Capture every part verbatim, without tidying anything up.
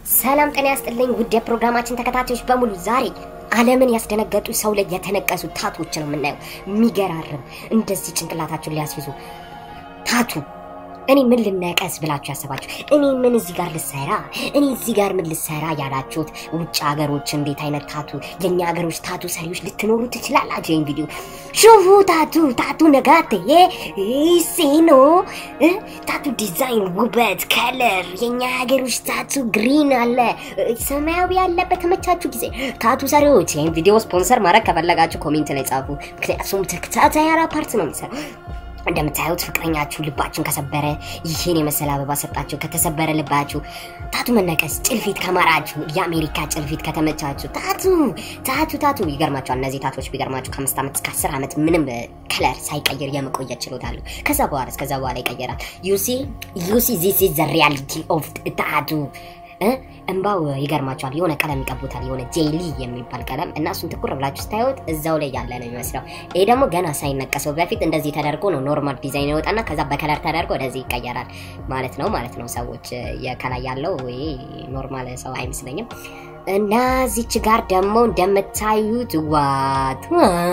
ሰላም ጤና ያስጥልኝ ውድ የፕሮግራማችን ተከታታዮች በሙሉ ዛሬ ዓለምን ያስደነገጡ ሰው ላይ የተነቀሱ ታቶች ነው የምናየው የሚገራርም እንደዚህ ጭንቅላታችሁን ሊያስይዙ ታቱ እኔ ምን ልነቀስ ብላችሁ ያሰባችሁ እኔ ምን እዚህ ጋር ልሰራ እኔ እዚህ ጋር ምን ልሰራ ያላችሁት ውጭ ሀገሮች እንዴት አይነት ታቱ የኛ ሀገሮች ታቱ ሰሪዎች ልትኖሩ ትችላላችሁ ይሄን ቪዲዮ ሹፉ ታቱ ታቱ ነጋቴ ይሲኖ ታቱ ዲዛይን ውበት ከለር የኛ ሀገሮች ታቱ ግሪን አለ ሰማያዊ ያለበት ተመቻችሁ ጊዜ ታቱ ሰሪዎች ይሄን ቪዲዮ ስፖንሰር ማድረግ ከፈለጋችሁ ኮሜንት ላይ ጻፉ ምክንያቱም ተከታታይ አራ ፓርት ነው የሚሰራው እንደምታዩት ፍቅረኛችሁ ልባችሁን ከሰበረ ይሄን የመሰለ አበባ ሰጣችሁ ከተሰበረ ልባችሁ ታቱ መነቀስ ጭልፊት ከማራችሁ የአሜሪካ ጭልፊት ከተመቻችሁ ታቱ ታቱ ታቱ ይገርማችኋል እነዚህ ታቶች ቢገርማችሁ ከአምስት አመት እስከ አስር አመት ምንም ከለር ሳይቀየር የመቆየት ችሎታ አለው ከዛ በኋላ እስከዛ በኋላ ይቀየራል you see you see this is the reality of tattoo እንባው ይገርማችኋል የሆነ ቀለም ይቀቡታል የሆነ ጄሊ የሚባል ቀለም እና እሱን ትኩር ብላችሁ ታዩት እዛው ላይ ያለ ነው የሚመስለው ይሄ ደግሞ ገና ሳይነቀሰው በፊት እንደዚህ ተደርጎ ነው ኖርማል ዲዛይን ይወጣና ከዛ በከለር ተደርጎ ወደዚህ ይቀየራል ማለት ነው ማለት ነው ሰዎች የከላይ ያለው ይሄ ኖርማል ሰው አይመስለኝም እና እዚች ጋር ደግሞ እንደምታዩት ዋት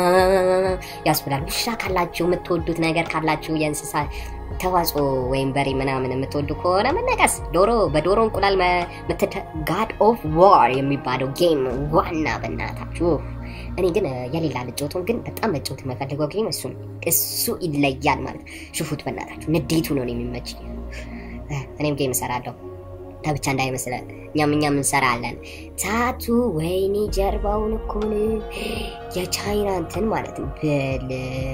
ያስብላል ውሻ ካላችሁ የምትወዱት ነገር ካላችሁ የእንስሳ ተዋጽኦ ወይም በሬ ምናምን የምትወዱ ከሆነ መነቀስ ዶሮ በዶሮ እንቁላል መተተ ጋድ ኦፍ ዋር የሚባለው ጌም ዋና በእናታችሁ እኔ ግን የሌላ ልጆቱን ግን በጣም ልጆት መፈልገው ጌም እሱ እሱ ይለያል ማለት ሹፉት በእናታችሁ ንዴቱ ነው የሚመች እኔም ጌም እሰራለሁ ታብቻ እንዳይመስለ ኛም ኛም እንሰራለን ታቱ ወይኔ ጀርባውን እኮ የቻይና እንትን ማለት ነው በለ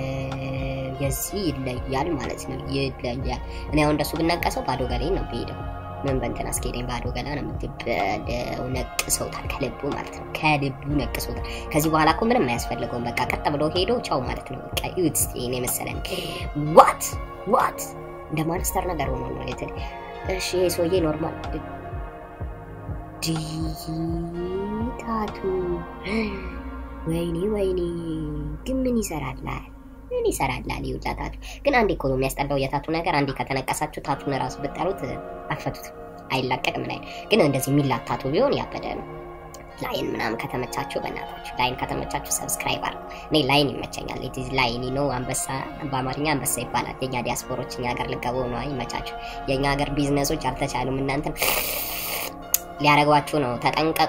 የዚህ ይለያል ማለት ነው ይለያል እኔ አሁን እንደሱ ብነቀሰው ባዶ ገሌን ነው ቢሄደው ምን በእንትን አስኬደኝ ባዶ ገላ ነው የምትበለው ነቅሰውታል ከልቡ ማለት ነው ከልቡ ነቅሰውታል ከዚህ በኋላ እኮ ምንም አያስፈልገውም በቃ ቀጥ ብሎ ሄዶ ቻው ማለት ነው በቃ ዩት እኔ መሰለን what what እንደ ማንስተር ነገር ሆኖ ነው ለተ እሺ ሶዬ ኖርማል ዲ ታቱ ወይኔ ወይኔ ግን ምን ይሰራል ምን ይሰራል ይውላታቱ ግን አንዴ እኮ ነው የሚያስጠላው የታቱ ነገር አንዴ ከተነቀሳችሁ ታቱን ራሱ ብትጠሩት አፈቱት አይላቀቅም ላይ ግን እንደዚህ የሚላታቱ ቢሆን ያበደ ነው ላይን ምናምን ከተመቻችሁ በእናታችሁ ላይን ከተመቻችሁ ሰብስክራይብ አድርጉ እኔ ላይን ይመቸኛል ኢዝ ላይን ነው አንበሳ በአማርኛ አንበሳ ይባላል የኛ ዲያስፖሮች እኛ ሀገር ልገቡ ነው አይመቻችሁ የኛ ሀገር ቢዝነሶች አልተቻሉም እናንተ ሊያረጋችሁ ነው ተጠንቀቁ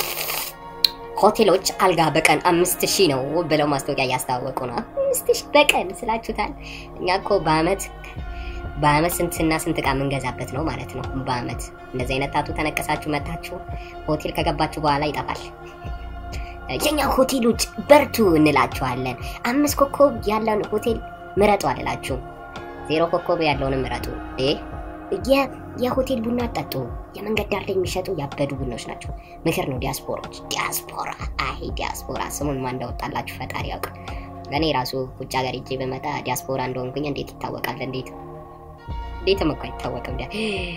ሆቴሎች አልጋ በቀን አምስት ሺህ ነው ብለው ማስታወቂያ ያስታወቁ ነው አምስት ሺህ በቀን ስላችሁታል እኛኮ በአመት በአመት ስንትና ስንት ቃ መንገዛበት ነው ማለት ነው በአመት እንደዚህ አይነት ታቱ ተነቀሳችሁ መታችሁ ሆቴል ከገባችሁ በኋላ ይጣፋል የኛ ሆቴሎች በርቱ እንላችኋለን አምስት ኮከብ ያለውን ሆቴል ምረጡ አላላችሁ ዜሮ ኮከብ ያለውን ምረጡ እ የ የሆቴል ቡና ጠጡ የመንገድ ዳር ላይ የሚሸጡ ያበዱ ቡናዎች ናቸው ምክር ነው ዲያስፖራዎች ዲያስፖራ አይ ዲያስፖራ ስሙን ማን እንደወጣላችሁ ፈጣሪ ያውቅ ለኔ ራሱ ቁጭ ሀገር እጄ በመጣ ዲያስፖራ እንደሆንኩኝ እንዴት ይታወቃል እንዴት እንዴት መቆይ ይታወቃል ዲያ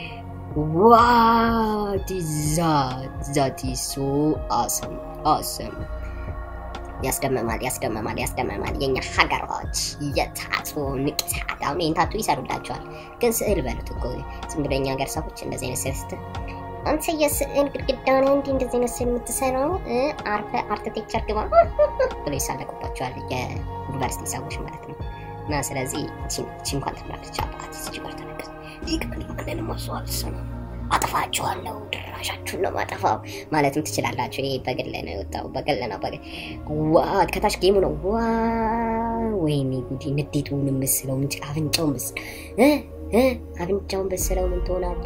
what is that that is so awesome awesome ያስደመማል ያስደመማል ያስደመማል የኛ ሀገሮች የታቱ ንቅሳት አሁን እንታቱ ይሰሩላችኋል ግን ስዕል በሉት እኮ ዝም ብለኛ ሀገር ሰዎች እንደዚህ አይነት ስዕል አንተ የስዕል ግድግዳውን እንዴ እንደዚህ አይነት ስዕል የምትሰራው አርተ አርኪቴክቸር ግባ ብሎ ይሳለቁባችኋል የዩኒቨርሲቲ ሰዎች ማለት ነው እና ስለዚህ ቺን እንኳን ተብላለች አባት እዚህ ጋር ተነቀስ ይቅበል ማለት ነው ማስዋል ሰው አጥፋችኋለሁ ድራሻችሁን ነው ማጥፋው ማለትም ትችላላችሁ ይሄ በግል ነው የወጣው በግል ነው በግል ዋት ከታች ጌሙ ነው ዋ ወይኔ ጉዲ ንዴቱን መስለው ምን አፍንጫው መስ እ እ አፍንጫው መስለው ምን ትሆናለ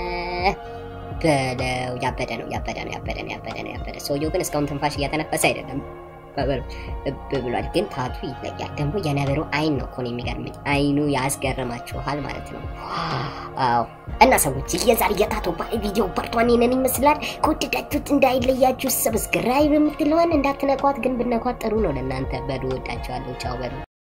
በለው ያበደ ነው ያበደ ነው ያበደ ነው ያበደ ነው ያበደ ሰውየው ግን እስካሁን ትንፋሽ እያተነፈሰ አይደለም ባበር ብሏል ግን ታቱ ይለያል ደግሞ የነበሩ አይን ነው ኮን የሚገርመኝ አይኑ ያስገርማችኋል ማለት ነው አዎ እና ሰዎች የዛሬ የታቱ ቪዲዮ ፓርት ዋን ነን ይመስላል ከወደዳችሁት እንዳይለያችሁ ሰብስክራይብ የምትለውን እንዳትነኳት ግን ብነኳት ጥሩ ነው ለእናንተ በዱ ወዳችኋለሁ ቻው በሉ